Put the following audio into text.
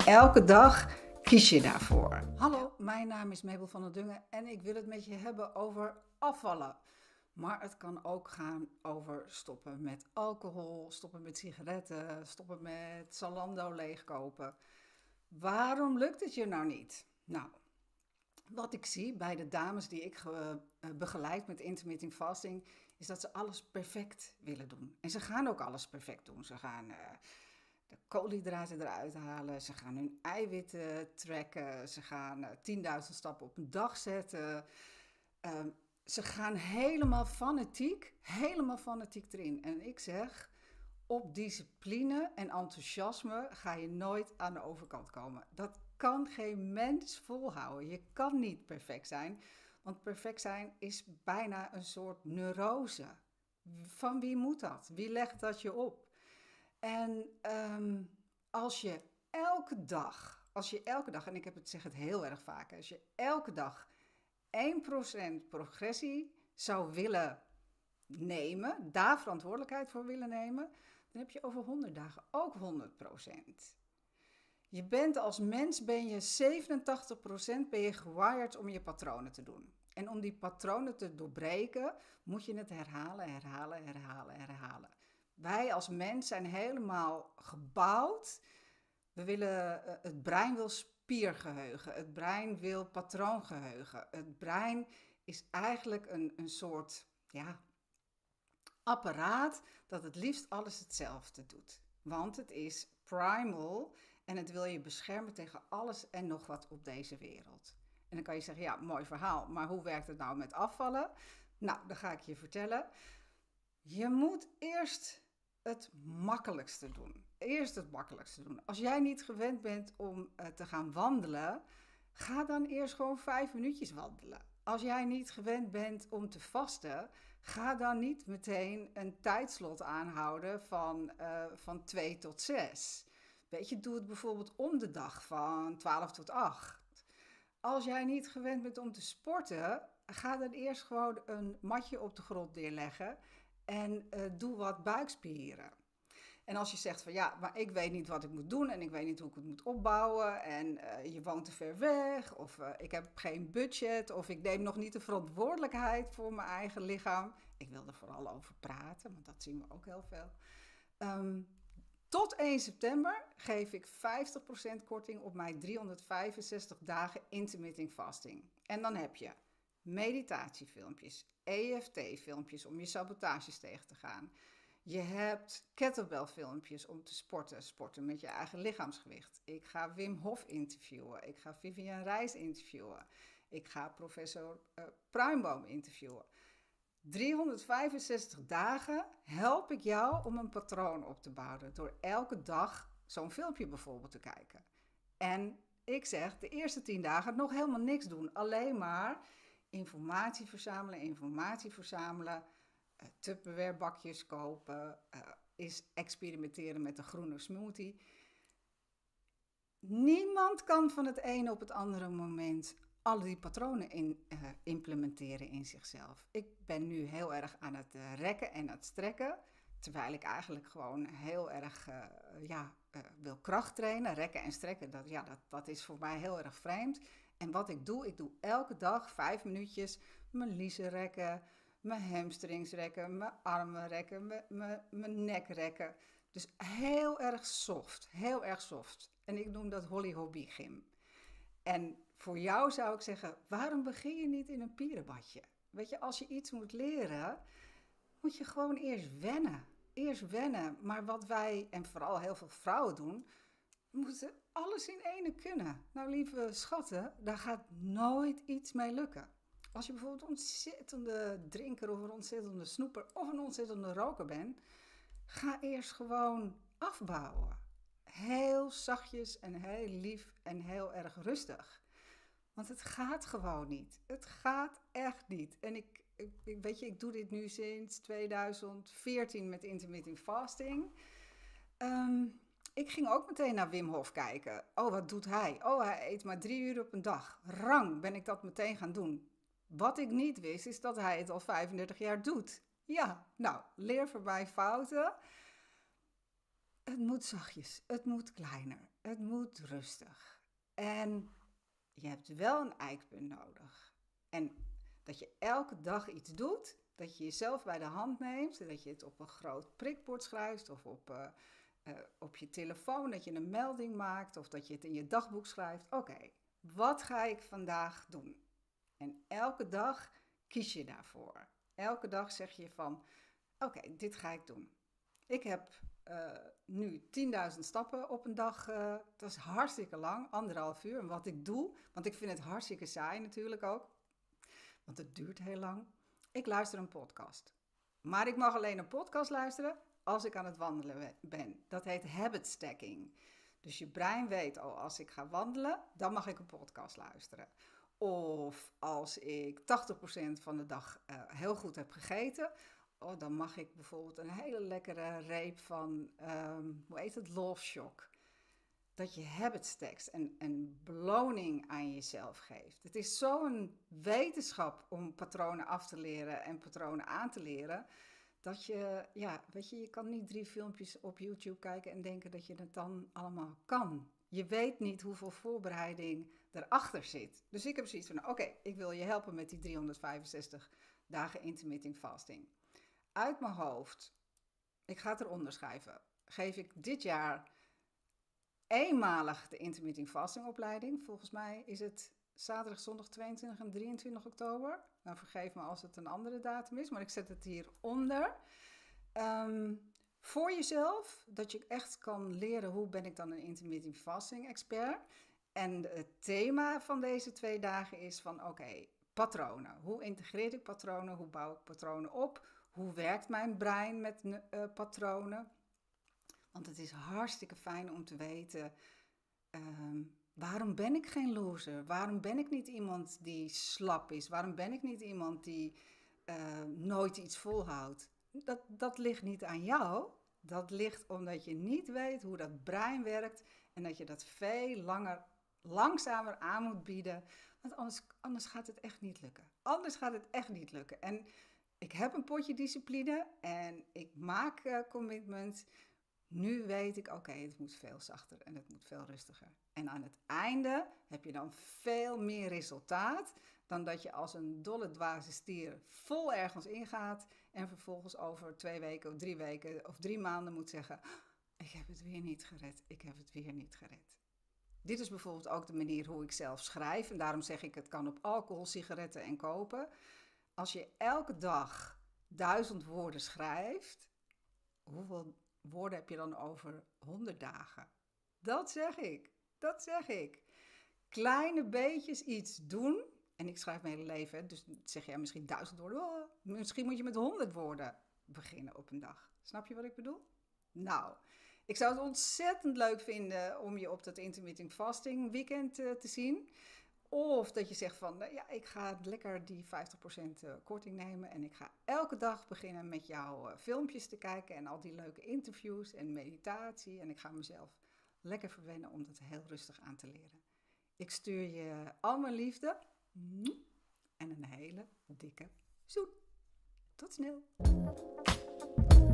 elke dag kies je daarvoor. Hallo, mijn naam is Mabel van der Dungen en ik wil het met je hebben over afvallen. Maar het kan ook gaan over stoppen met alcohol, stoppen met sigaretten, stoppen met Zalando leegkopen. Waarom lukt het je nou niet? Nou, wat ik zie bij de dames die ik begeleid met intermittent fasting, is dat ze alles perfect willen doen. En ze gaan ook alles perfect doen. Ze gaan de koolhydraten eruit halen, ze gaan hun eiwitten tracken, ze gaan 10.000 stappen op een dag zetten. Ze gaan helemaal fanatiek erin. En ik zeg, op discipline en enthousiasme ga je nooit aan de overkant komen. Dat kan geen mens volhouden. Je kan niet perfect zijn, want perfect zijn is bijna een soort neurose. Van wie moet dat? Wie legt dat je op? En als je elke dag, en ik zeg het heel erg vaak, als je elke dag 1% progressie zou willen nemen, daar verantwoordelijkheid voor willen nemen, dan heb je over 100 dagen ook 100%. Je bent als mens, 87% ben je gewired om je patronen te doen. En om die patronen te doorbreken, moet je het herhalen. Wij als mens zijn helemaal gebouwd. Het brein wil spiergeheugen, het brein wil patroongeheugen. Het brein is eigenlijk een soort apparaat dat het liefst alles hetzelfde doet. Want het is primal en het wil je beschermen tegen alles en nog wat op deze wereld. En dan kan je zeggen, ja, mooi verhaal, maar hoe werkt het nou met afvallen? Nou, dat ga ik je vertellen. Je moet eerst het makkelijkste doen. Als jij niet gewend bent om te gaan wandelen, ga dan eerst gewoon 5 minuutjes wandelen. Als jij niet gewend bent om te vasten, ga dan niet meteen een tijdslot aanhouden van 2 tot 6. Weet je, doe het bijvoorbeeld om de dag van 12 tot 8. Als jij niet gewend bent om te sporten, ga dan eerst gewoon een matje op de grond neerleggen en doe wat buikspieren. En als je zegt van ja, maar ik weet niet wat ik moet doen en ik weet niet hoe ik het moet opbouwen en je woont te ver weg of ik heb geen budget of ik neem nog niet de verantwoordelijkheid voor mijn eigen lichaam. Ik wil er vooral over praten, want dat zien we ook heel veel. Tot 1 september geef ik 50% korting op mijn 365 dagen intermittent fasting. En dan heb je meditatiefilmpjes, EFT-filmpjes om je sabotages tegen te gaan. Je hebt kettlebell-filmpjes om te sporten met je eigen lichaamsgewicht. Ik ga Wim Hof interviewen. Ik ga Vivian Reis interviewen. Ik ga professor Pruimboom interviewen. 365 dagen help ik jou om een patroon op te bouwen door elke dag zo'n filmpje bijvoorbeeld te kijken. En ik zeg, de eerste 10 dagen nog helemaal niks doen. Alleen maar informatie verzamelen. Tupperware bakjes kopen, is experimenteren met een groene smoothie. Niemand kan van het ene op het andere moment al die patronen implementeren in zichzelf. Ik ben nu heel erg aan het rekken en het strekken, terwijl ik eigenlijk gewoon heel erg wil kracht trainen. Rekken en strekken, dat is voor mij heel erg vreemd. En wat ik doe elke dag 5 minuutjes mijn liezen rekken, mijn hamstrings rekken, mijn armen rekken, mijn nek rekken. Dus heel erg soft. En ik noem dat Holly Hobby Gym. En voor jou zou ik zeggen, waarom begin je niet in een pierenbadje? Weet je, als je iets moet leren, moet je gewoon eerst wennen. Maar wat wij, en vooral heel veel vrouwen doen, moeten alles in ene kunnen. Nou, lieve schatten, daar gaat nooit iets mee lukken. Als je bijvoorbeeld een ontzettende drinker of een ontzettende snoeper of een ontzettende roker bent, ga eerst gewoon afbouwen. Heel zachtjes en heel lief en heel erg rustig. Want het gaat gewoon niet. Het gaat echt niet. En ik doe dit nu sinds 2014 met intermittent fasting. Ik ging ook meteen naar Wim Hof kijken. Oh, wat doet hij? Oh, hij eet maar 3 uur op een dag. Rang, ben ik dat meteen gaan doen. Wat ik niet wist, is dat hij het al 35 jaar doet. Ja, nou, leer voorbij fouten. Het moet zachtjes, het moet kleiner. het moet rustig. En je hebt wel een eikpunt nodig. En dat je elke dag iets doet, dat je jezelf bij de hand neemt, dat je het op een groot prikbord schrijft of op je telefoon, dat je een melding maakt of dat je het in je dagboek schrijft. Oké, wat ga ik vandaag doen? En elke dag kies je daarvoor. Elke dag zeg je van, oké, dit ga ik doen. Ik heb nu 10.000 stappen op een dag. Dat is hartstikke lang, 1,5 uur. En wat ik doe, want ik vind het hartstikke saai natuurlijk ook, want het duurt heel lang. Ik luister een podcast. Maar ik mag alleen een podcast luisteren als ik aan het wandelen ben. Dat heet habit stacking. Dus je brein weet, als ik ga wandelen, dan mag ik een podcast luisteren. Of als ik 80% van de dag heel goed heb gegeten, dan mag ik bijvoorbeeld een hele lekkere reep van, hoe heet het, Love Shock. Dat je habit stacks en een beloning aan jezelf geeft. Het is zo'n wetenschap om patronen af te leren en patronen aan te leren, dat je kan niet 3 filmpjes op YouTube kijken en denken dat je het dan allemaal kan. Je weet niet hoeveel voorbereiding erachter zit. Dus ik heb zoiets van, oké, ik wil je helpen met die 365 dagen intermittent fasting. Uit mijn hoofd, ik ga het eronder schrijven, geef ik dit jaar eenmalig de intermittent fasting opleiding. Volgens mij is het zaterdag, zondag 22 en 23 oktober. Nou, vergeef me als het een andere datum is, maar ik zet het hieronder. Voor jezelf, dat je echt kan leren hoe ben ik dan een intermittent fasting expert. En het thema van deze 2 dagen is van patronen. Hoe integreer ik patronen? Hoe bouw ik patronen op? Hoe werkt mijn brein met patronen? Want het is hartstikke fijn om te weten, waarom ben ik geen loser? Waarom ben ik niet iemand die slap is? Waarom ben ik niet iemand die nooit iets volhoudt? Dat ligt niet aan jou. Dat ligt omdat je niet weet hoe dat brein werkt en dat je dat veel langzamer aan moet bieden. Want anders gaat het echt niet lukken. Anders gaat het echt niet lukken. En ik heb een potje discipline en ik maak commitment. Nu weet ik, het moet veel zachter en het moet veel rustiger. En aan het einde heb je dan veel meer resultaat dan dat je als een dolle dwaze stier vol ergens ingaat en vervolgens over 2 weken of 3 weken of 3 maanden moet zeggen, ik heb het weer niet gered, ik heb het weer niet gered. Dit is bijvoorbeeld ook de manier hoe ik zelf schrijf en daarom zeg ik, het kan op alcohol, sigaretten en kopen. Als je elke dag 1000 woorden schrijft, hoeveel woorden heb je dan over 100 dagen? Dat zeg ik. Kleine beetjes iets doen. En ik schrijf mijn hele leven, dus zeg je misschien 1000 woorden. Misschien moet je met 100 woorden beginnen op een dag. Snap je wat ik bedoel? Nou, ik zou het ontzettend leuk vinden om je op dat intermittent fasting weekend te zien. Of dat je zegt van, ik ga lekker die 50% korting nemen en ik ga elke dag beginnen met jouw filmpjes te kijken en al die leuke interviews en meditatie. En ik ga mezelf lekker verwennen om dat heel rustig aan te leren. Ik stuur je al mijn liefde en een hele dikke zoen. Tot snel!